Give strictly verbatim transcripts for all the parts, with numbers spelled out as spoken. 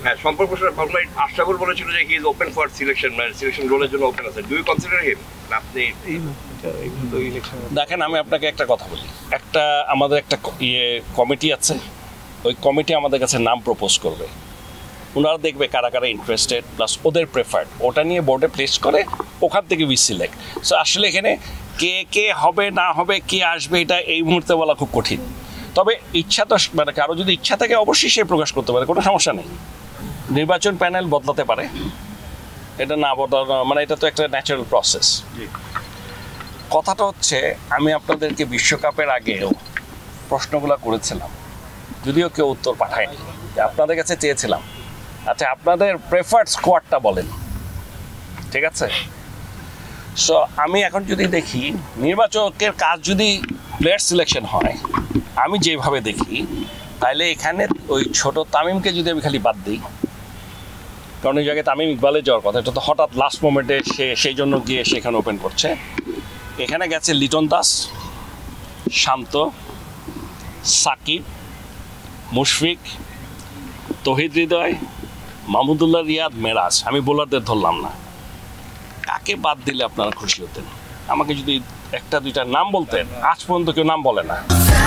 হ্যাঁ সম্পর্ক ফরমাইট আশরাফুল বলেছিল যে he is open for selection, মানে সিলেকশন রোলের জন্য ওপেন আছে। Do you consider him? আপনি দেখেন, আমি আপনাকে একটা কথা বলি, একটা আমাদের একটা ইয়ে কমিটি আছে, ওই কমিটি আমাদের কাছে নাম প্রপোজ করবে, ওনারা দেখবে কারা কারা ইন্টারেস্টেড প্লাস ওদের প্রেফার্ড, ওটা নিয়ে বোর্ডে প্লেস করে ওখান থেকে উই সিলেক্ট। সো আসলে এখানে কে কে হবে না হবে, কে আসবে, এটা এই মুহূর্তে বলা খুব কঠিন। তবে ইচ্ছা তো, মানে কারো যদি ইচ্ছা থাকে অবশ্যই সে প্রকাশ করতে পারে, কোনো সমস্যা নেই। নির্বাচন প্যানেল বদলাতে পারে, এটা না বদলানো মানে এটা তো একটা ন্যাচারাল প্রসেস। কথাটা হচ্ছে, আমি আপনাদেরকে বিশ্বকাপের আগেও প্রশ্নগুলো করেছিলাম, যদিও কেউ উত্তর পাঠায়নি, আপনাদের কাছে চেয়েছিলাম আচ্ছা আপনাদের প্রেফার্ড স্কোয়াডটা বলেন, ঠিক আছে? সো আমি এখন যদি দেখি নির্বাচকের কাজ যদি প্লেয়ার সিলেকশন হয়, আমি যেভাবে দেখি, তাইলে এখানে ওই ছোট তামিমকে যদি আমি খালি বাদ দিই, কারণ এই জায়গায় তামিম ইকবালে যাওয়ার কথা, এটা তো হঠাৎ লাস্ট মোমেন্টে সে সেই জন্য গিয়ে সেখানে ওপেন করছে। এখানে গেছে লিটন দাস, শান্ত, সাকিব, মুশফিক, তৌহিদ হৃদয়, মাহমুদুল্লাহ রিয়াদ, মেরাজ। আমি বোলারদের ধরলাম না। কাকে বাদ দিলে আপনারা খুশি হতেন? আমাকে যদি একটা দুইটা নাম বলতেন, আজ পর্যন্ত কেউ নাম বলে না।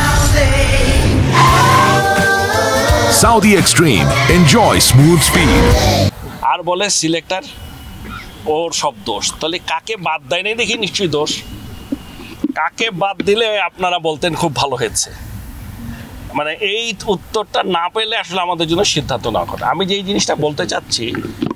Saudi Extreme, enjoy smooth speed. আর বলে সিলেক্টর ওর সব দোষ, তাহলে কাকে বাদ দেয় নাই দেখি নিশ্চয়ই দোষ। কাকে বাদ দিলে আপনারা বলতেন খুব ভালো হয়েছে, মানে এই উত্তরটা না পেলে আসলে আমাদের জন্য সিদ্ধান্ত না করে। আমি যেই জিনিসটা বলতে চাচ্ছি,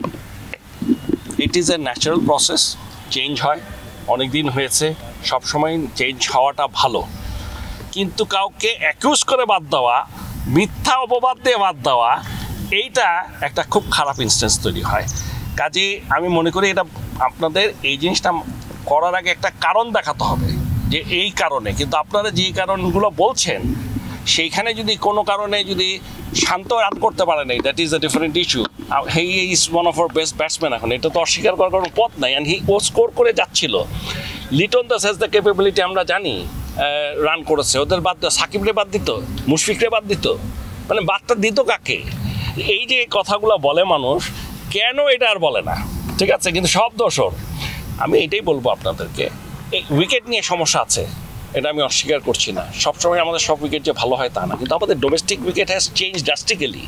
it is a natural process, change হয়, অনেক দিন হয়েছে, সবসময় চেঞ্জ হওয়াটা ভালো, কিন্তু কাউকে অ্যাকিউজ করে বাদ দেওয়া, মিথ্যা অপবাদ দিয়ে বাদ দেওয়া, এইটা একটা খুব খারাপ ইনস্টেন্স তৈরি হয়। কাজে আমি মনে করি এটা আপনাদের এই জিনিসটা করার আগে একটা কারণ দেখাতে হবে যে এই কারণে, কিন্তু আপনারা যে কারণগুলো বলছেন সেইখানে যদি কোনো কারণে যদি শান্ত রান করতে পারে নাই, that is a different issue. He is one of our best batsman, এখন এটা তো অস্বীকার করার কোনো পথ নাই। অ্যান্ড হি ও স্কোর করে যাচ্ছিল। Liton Das has the capability, আমরা জানি, রান করেছে, ওদের বাদ দিত, সাকিবরে বাদ দিত, মুশফিকরে বাদ দিত, মানে বাদটা দিত কাকে? এই যে কথাগুলো বলে মানুষ, কেন এটা আর বলে না? ঠিক আছে, কিন্তু সব দোষর। আমি এটাই বলবো আপনাদেরকে, এই উইকেট নিয়ে সমস্যা আছে, এটা আমি অস্বীকার করছি না। সবসময় আমাদের সব উইকেট যে ভালো হয় তা না, কিন্তু আমাদের domestic wicket has change drastically.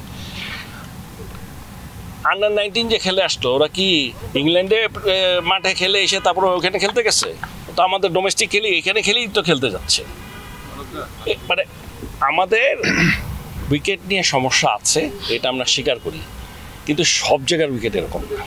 Under nineteen যে খেলে আসলো, ওরা কি ইংল্যান্ডে মাঠে খেলে এসে তারপরে ওখানে খেলতে গেছে? তো আমাদের ডোমেস্টিক খেলি এখানে খেলেই তো খেলতে যাচ্ছে। মানে আমাদের উইকেট নিয়ে সমস্যা আছে, এটা আমরা স্বীকার করি, কিন্তু সব জায়গার উইকেট এরকম।